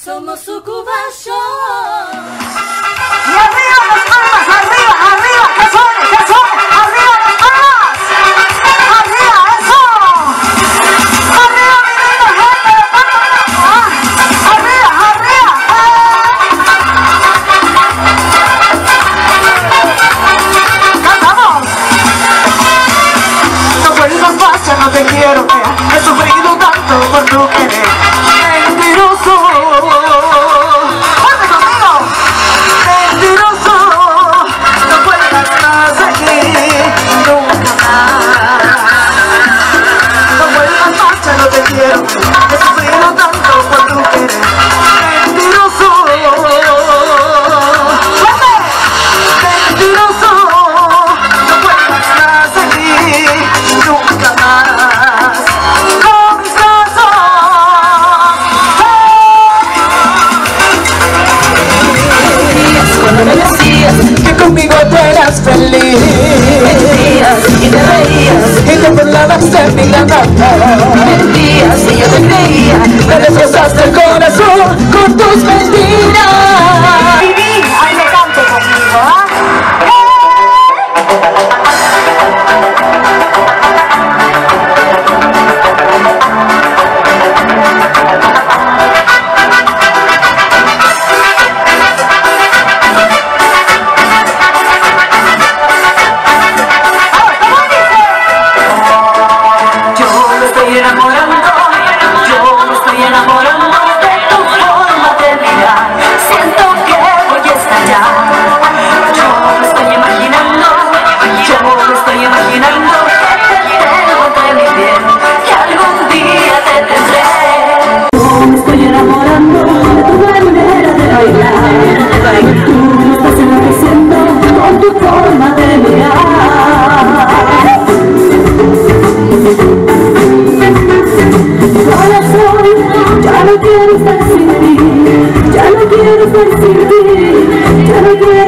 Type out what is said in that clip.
Somos Sucubas Show. Y arriba las palmas, arriba, arriba, que suene, arriba las palmas, arriba, eso, arriba mi linda gente, arriba, arriba, cantamos. No vuelvas más, ya no te quiero ver, he sufrido tanto por tu querer, mentiroso. He sufrido tanto por tu querer, mentiroso, mentiroso, no vuelvas más aquí, nunca más, con mis brazos. Cuando me decías que conmigo tú eras feliz, mentías y te reías y te burlabas de mi gran amor. Mentías y yo te creía, me destrozaste el corazón con tus mentiras. Viví, ay, me canto conmigo, ¿ah? Ya no quiero estar sin ti, ya no quiero estar sin ti, ya no quiero